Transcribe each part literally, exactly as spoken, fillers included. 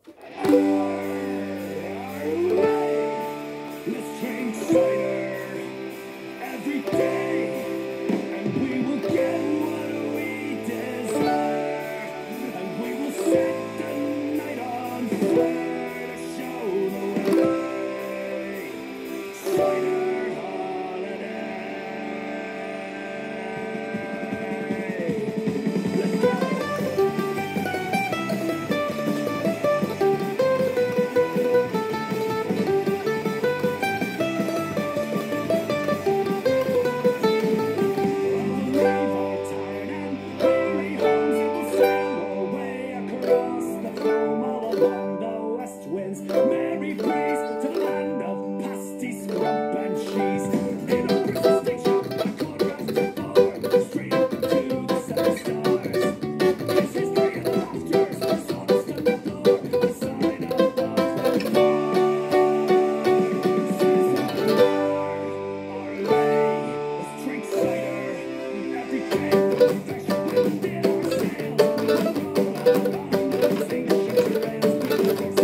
Let's drink cider every day, and we will get what we deserve, and we will set the night on fire to show the way. Cider Holiday. Let's go. Merry praise to the land of pasties, grub and cheese. In a Bristol station, a quarter after four, straight up to the seven stars. This history and laughter, sawdust on the floor, the sign above the bar. Our lay, let's drink cider every day. Confession within ourselves. Sing sugar and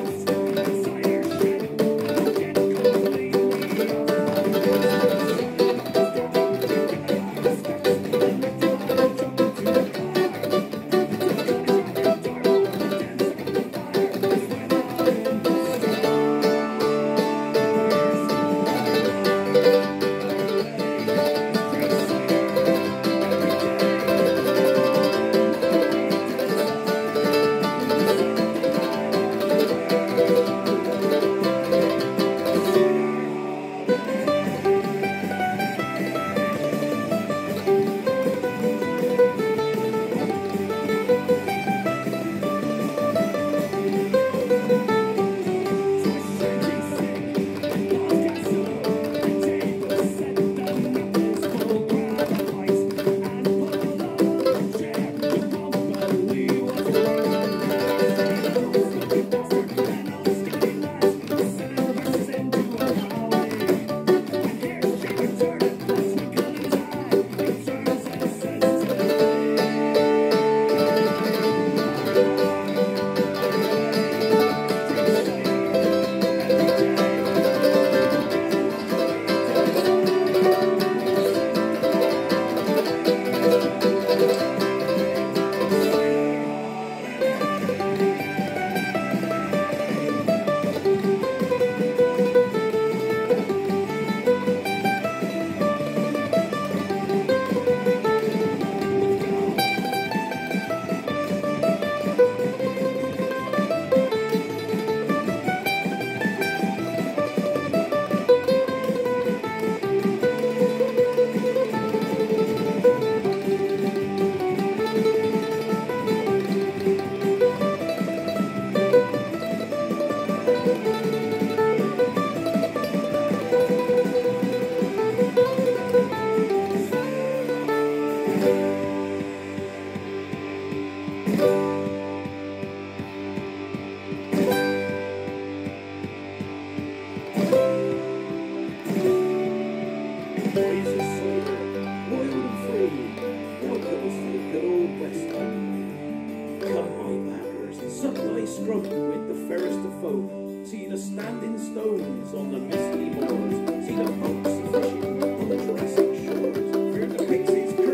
with the fairest of folk, see the standing stones on the misty moors, see the boats fishing on the Jurassic shores, hear the pixies